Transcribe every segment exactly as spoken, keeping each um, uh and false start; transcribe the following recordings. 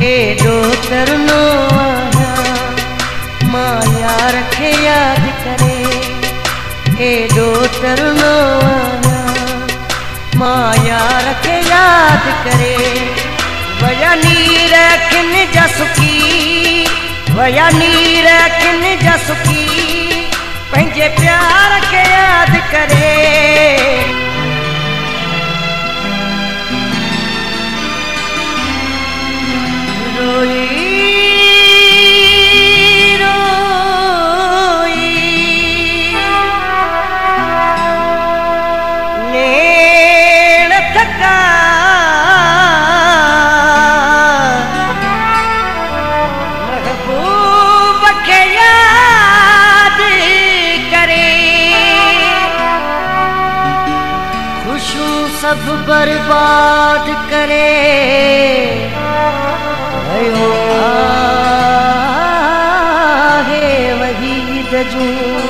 एडो तरनो आया माया रखे याद करे। एडो तरनो आया माया रखे याद करे। वया नीर खिन जसुकी वया नीर खिन जसुकी पंहिंजे प्यार के याद करे। रोई रोई नैन थका महबूब के याद करे। खुशू सब बर्बाद करे। आहे वही दजू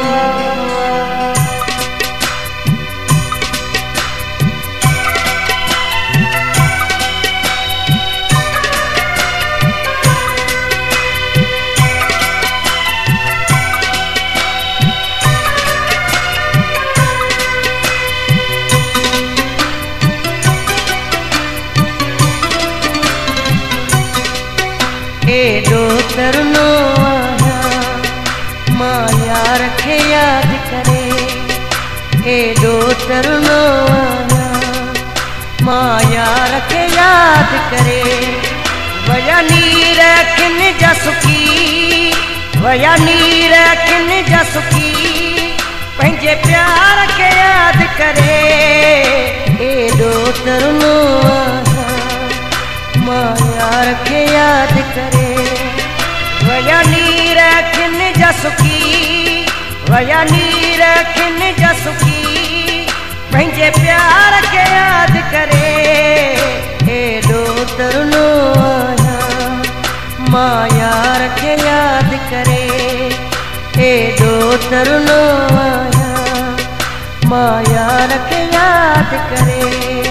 एडो तरनो आया माया रखे याद करे। एडो तरनो आया माया रखे याद करे। वया नीर खिन जसुकी वया नीर खिन जसुकी पंहिंजे प्यार के याद करे। एडो तरनो आया माया रखे याद करे। वया नीर खिन जसुकी वया नीर खिन जसुकी पंहिंजे प्यार के याद करे। एडो तरनो आया माया रखे याद करे। एडो तरनो आया माया रखे याद करे।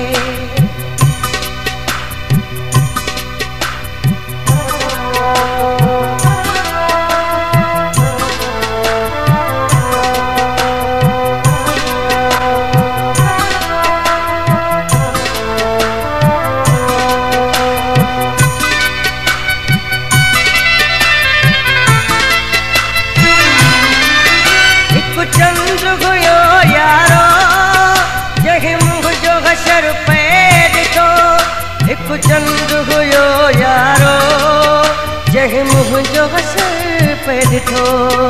चंद्र हुयो यारो जहि मुँह जो हशर पे ॾिठो। हिकु चंद्र हुयो यारो जहि मुँह जो हशर पे ॾिठो।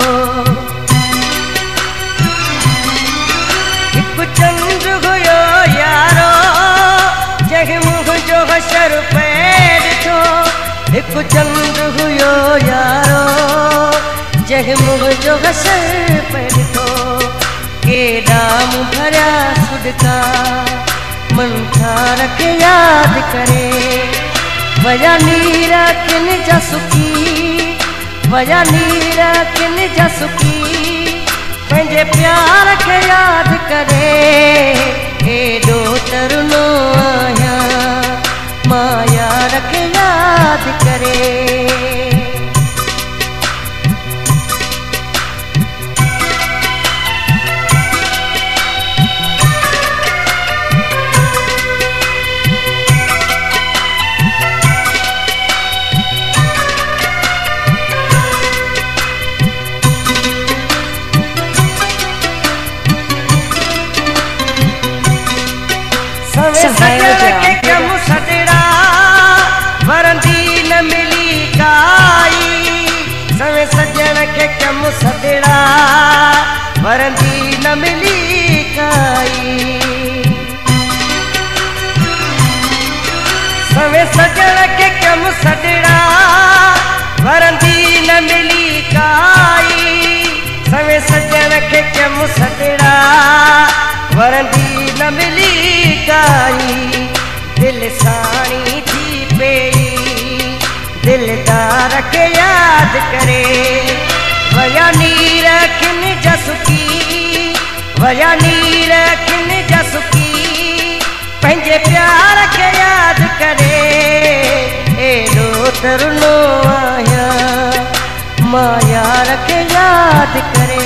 हिकु चंद्र हुयो यारो जहि मुँह जो हशर पे ॾिठो। हिकु चंद्र हुयो यारो जहि मुँह जो हशर पे ॾिठो। केॾा मूं भरिया सुॾका मन था रखे याद करे। वया नीर खिन जसुकी वया नीर खिन जसुकी पंहिंजे प्यार के याद करे। एडो तरनो आया माया रखे याद करे। सजण के कम सजड़ा वरंदी न मिली काई। सवे सजण के कम सजड़ा वरंदी न मिली काई। सवे सजण के कम सजड़ा वरंदी न मिली काई। सवे सजण के कम सजड़ा वरंदी न मिली काई। दिल साणी थी पेई दिलदार के याद करे। वया नीर खिन जसुकी वया नीर खिन जसुकी पंहिंजे प्यार के याद करे। एडो तरनो आया मां यार के याद करे।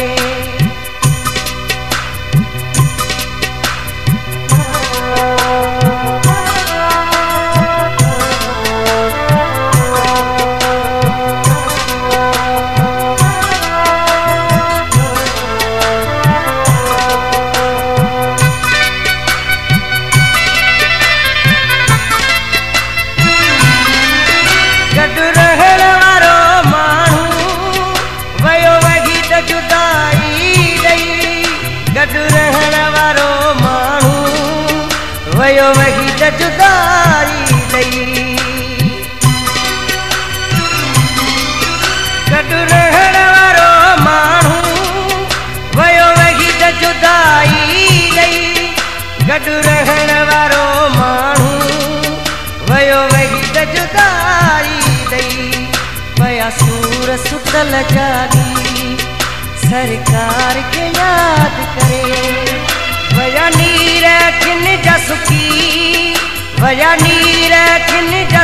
वयो वही त जुदाई दई गॾु रहण वारो माण्हू वयो वही त जुदाई दई गॾु रहण वारो माण्हू वयो वही त जुदाई दई पया सूर सुतल जागी सरकार के याद करे। वया नीर खिन जा सुखी वया नीर खिन